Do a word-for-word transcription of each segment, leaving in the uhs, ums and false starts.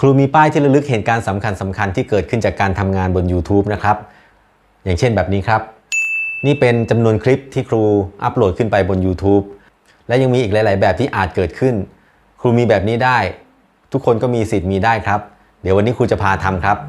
ครูมีป้ายที่ระลึกเหตุการณ์สำคัญสำคัญที่เกิดขึ้นจากการทำงานบน YouTube นะครับอย่างเช่นแบบนี้ครับนี่เป็นจำนวนคลิปที่ครูอัปโหลดขึ้นไปบน YouTube และยังมีอีกหลายๆแบบที่อาจเกิดขึ้นครูมีแบบนี้ได้ทุกคนก็มีสิทธิ์มีได้ครับเดี๋ยววันนี้ครูจะพาทำครับ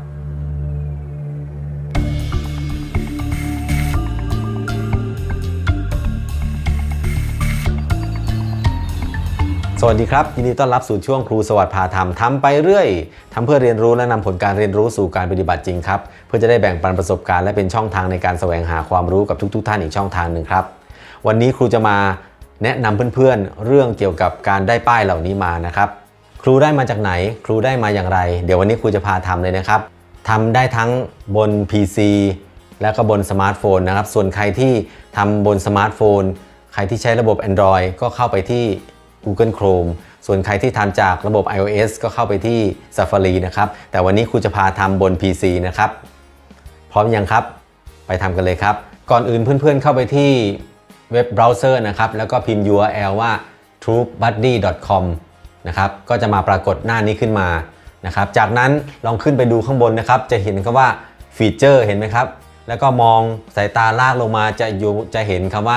สวัสดีครับยินดีต้อนรับสู่ช่วงครูสวัสดิ์พาทำทำไปเรื่อยทำเพื่อเรียนรู้และนำผลการเรียนรู้สู่การปฏิบัติจริงครับเพื่อจะได้แบ่งปันประสบการณ์และเป็นช่องทางในการแสวงหาความรู้กับทุกๆ ท่านอีกช่องทางหนึ่งครับวันนี้ครูจะมาแนะนำเพื่อนๆเรื่องเกี่ยวกับการได้ป้ายเหล่านี้มานะครับครูได้มาจากไหนครูได้มาอย่างไรเดี๋ยววันนี้ครูจะพาทำเลยนะครับทำได้ทั้งบน พี ซี และก็บนสมาร์ทโฟนนะครับส่วนใครที่ทำบนสมาร์ทโฟนใครที่ใช้ระบบ Android ก็เข้าไปที่Google Chrome ส่วนใครที่ทำจากระบบ iOS ก็เข้าไปที่ Safari นะครับแต่วันนี้ครูจะพาทำบน พี ซี นะครับพร้อมยังครับไปทำกันเลยครับก่อนอื่นเพื่อนๆเข้าไปที่เว็บเบราว์เซอร์นะครับแล้วก็พิมพ์ ยู อาร์ แอล ว่า ทูบบัดดี้ ดอท คอม นะครับก็จะมาปรากฏหน้านี้ขึ้นมานะครับจากนั้นลองขึ้นไปดูข้างบนนะครับจะเห็นคำว่าฟีเจอร์เห็นไหมครับแล้วก็มองสายตาลากลงมาจะอยู่จะเห็นคำว่า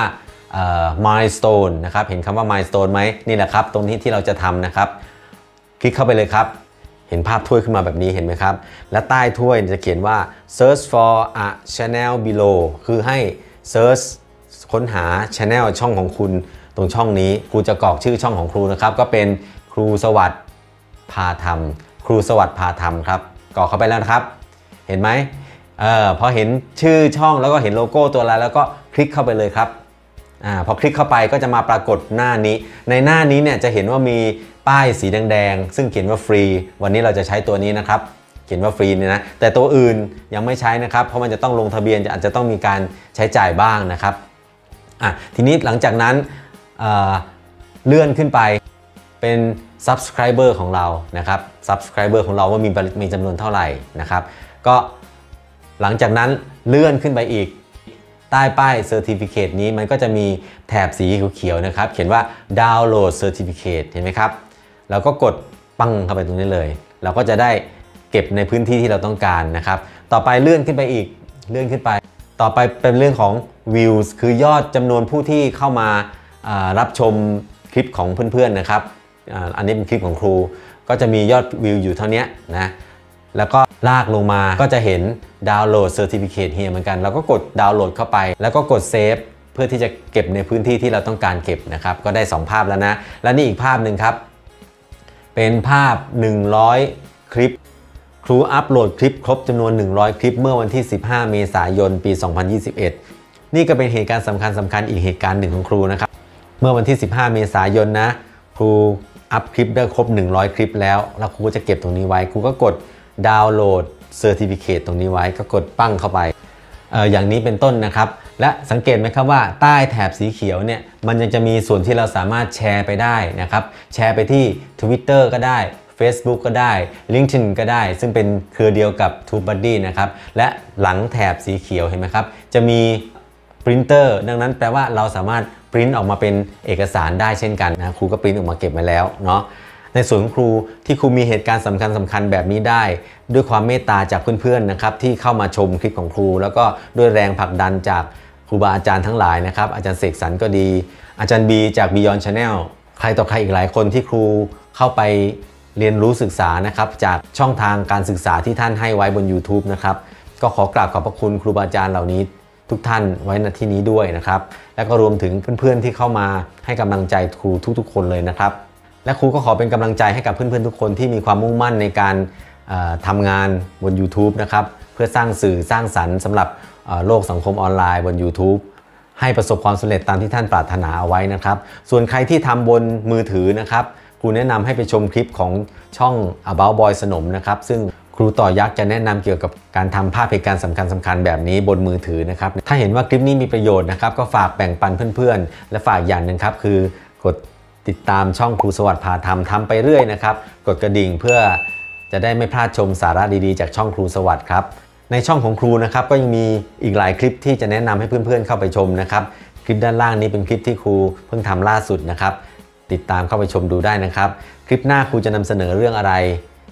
milestone นะครับเห็นคำว่า milestone ไหมนี่แหละครับตรงนี้ที่เราจะทำนะครับคลิกเข้าไปเลยครับเห็นภาพถ้วยขึ้นมาแบบนี้เห็นไหมครับและใต้ถ้วยจะเขียนว่า search for a channel below คือให้ search ค้นหา channel ช่องของคุณตรงช่องนี้ครูจะกรอกชื่อช่องของครูนะครับก็เป็นครูสวัสดิ์พาทำครูสวัสดิ์พาทำครับกรอกเข้าไปแล้วนะครับเห็นไหมเออพอเห็นชื่อช่องแล้วก็เห็นโลโก้ตัวอะไรแล้วก็คลิกเข้าไปเลยครับอ่าพอคลิกเข้าไปก็จะมาปรากฏหน้านี้ในหน้านี้เนี่ยจะเห็นว่ามีป้ายสีแดงๆซึ่งเขียนว่าฟรีวันนี้เราจะใช้ตัวนี้นะครับเขียนว่าฟรีเนี่ยนะแต่ตัวอื่นยังไม่ใช้นะครับเพราะมันจะต้องลงทะเบียนอาจจะต้องมีการใช้จ่ายบ้างนะครับอ่ะทีนี้หลังจากนั้นเอ่อเลื่อนขึ้นไปเป็น Subscriber ของเรานะครับ Subscriber ของเราว่ามีมีจำนวนเท่าไหร่นะครับก็หลังจากนั้นเลื่อนขึ้นไปอีกใต้ป้าย Certificate นี้มันก็จะมีแถบสีเขียวๆนะครับเขียนว่า Download Certificate เห็นไหมครับเราก็กดปังเข้าไปตรงนี้เลยเราก็จะได้เก็บในพื้นที่ที่เราต้องการนะครับต่อไปเลื่อนขึ้นไปอีกเลื่อนขึ้นไปต่อไปเป็นเรื่องของ Views คือยอดจำนวนผู้ที่เข้ามารับชมคลิปของเพื่อนๆนะครับอันนี้เป็นคลิปของครูก็จะมียอดวิวอยู่เท่านี้นะแล้วก็ลากลงมาก็จะเห็นดาวน์โหลด Certificate เฮียเหมือนกันเราก็กดดาวน์โหลดเข้าไปแล้วก็กดเซฟเพื่อที่จะเก็บในพื้นที่ที่เราต้องการเก็บนะครับก็ได้สองภาพแล้วนะและนี่อีกภาพหนึ่งครับเป็นภาพหนึ่งร้อยคลิปครูอัปโหลดคลิปครบจำนวนหนึ่งร้อยคลิปเมื่อวันที่สิบห้าเมษายนปีสองพันยี่สิบเอ็ดนี่ก็เป็นเหตุการณ์สำคัญสำคัญอีกเหตุการณ์หนึ่งของครูนะครับเมื่อวันที่สิบห้าเมษายนนะครูอัพคลิปได้ครบหนึ่งร้อยคลิปแล้วแล้วครูก็จะเก็บตรงนี้ไว้ครูก็กดดาวน์โหลด Certificate ตรงนี้ไว้ก็กดปั้งเข้าไป เอ่อ อย่างนี้เป็นต้นนะครับและสังเกตไหมครับว่าใต้แถบสีเขียวเนี่ยมันยังจะมีส่วนที่เราสามารถแชร์ไปได้นะครับแชร์ไปที่ Twitter ก็ได้ Facebook ก็ได้ LinkedIn ก็ได้ซึ่งเป็นเครือเดียวกับ TubeBuddy นะครับและหลังแถบสีเขียวเห็นไหมครับจะมีปรินเตอร์ดังนั้นแปลว่าเราสามารถปริ้นออกมาเป็นเอกสารได้เช่นกันนะครูก็ปริ้นออกมาเก็บไว้แล้วเนาะในส่วนของครูที่ครูมีเหตุการณ์สำคัญสำคัญแบบนี้ได้ด้วยความเมตตาจากเพื่อนๆนะครับที่เข้ามาชมคลิปของครูแล้วก็ด้วยแรงผลักดันจากครูบาอาจารย์ทั้งหลายนะครับอาจารย์เสกสรรก็ดีอาจารย์บีจาก Beyond Channel ใครต่อใครอีกหลายคนที่ครูเข้าไปเรียนรู้ศึกษานะครับจากช่องทางการศึกษาที่ท่านให้ไว้บน YouTube นะครับก็ขอกราบขอบพระคุณครูบาอาจารย์เหล่านี้ทุกท่านไว้ณที่นี้ด้วยนะครับและก็รวมถึงเพื่อนๆที่เข้ามาให้กำลังใจครูทุกๆคนเลยนะครับและครูก็ขอเป็นกำลังใจให้กับเพื่อนๆทุกคนที่มีความมุ่งมั่นในการทำงานบน YouTube นะครับเพื่อสร้างสื่อสร้างสรรค์สำหรับโลกสังคมออนไลน์บน YouTube ให้ประสบความสำเร็จตามที่ท่านปรารถนาเอาไว้นะครับส่วนใครที่ทำบนมือถือนะครับครูแนะนำให้ไปชมคลิปของช่อง About Boy สนมนะครับซึ่งครูต่อยักษ์จะแนะนำเกี่ยวกับการทำภาพเหตุการณ์สำคัญสำคัญแบบนี้บนมือถือนะครับถ้าเห็นว่าคลิปนี้มีประโยชน์นะครับก็ฝากแบ่งปันเพื่อนๆและฝากอย่างหนึ่งครับคือกดติดตามช่องครูสวัสดิ์พาทำทำไปเรื่อยนะครับกดกระดิ่งเพื่อจะได้ไม่พลาดชมสาระดีๆจากช่องครูสวัสดิ์ครับในช่องของครูนะครับก็ยังมีอีกหลายคลิปที่จะแนะนำให้เพื่อนๆเข้าไปชมนะครับคลิปด้านล่างนี้เป็นคลิปที่ครูเพิ่งทำล่าสุดนะครับติดตามเข้าไปชมดูได้นะครับคลิปหน้าครูจะนำเสนอเรื่องอะไร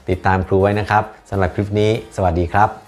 ติดตามครูไว้นะครับสำหรับคลิปนี้สวัสดีครับ